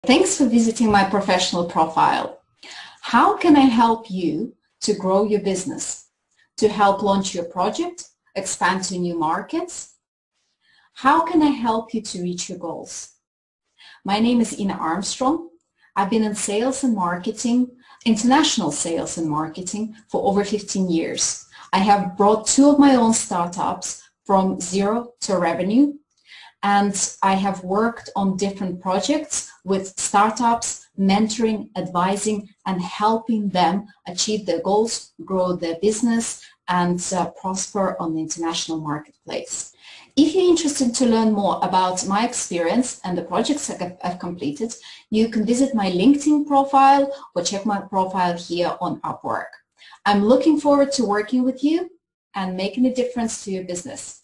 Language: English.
Thanks for visiting my professional profile. How can I help you to grow your business, to help launch your project, expand to new markets? How can I help you to reach your goals? My name is Ina Armstrong. I've been in sales and marketing, international sales and marketing for over 15 years. I have brought 2 of my own startups from zero to revenue, and I have worked on different projects with startups, mentoring, advising, and helping them achieve their goals, grow their business, and prosper on the international marketplace. If you're interested to learn more about my experience and the projects I've completed, you can visit my LinkedIn profile or check my profile here on Upwork. I'm looking forward to working with you and making a difference to your business.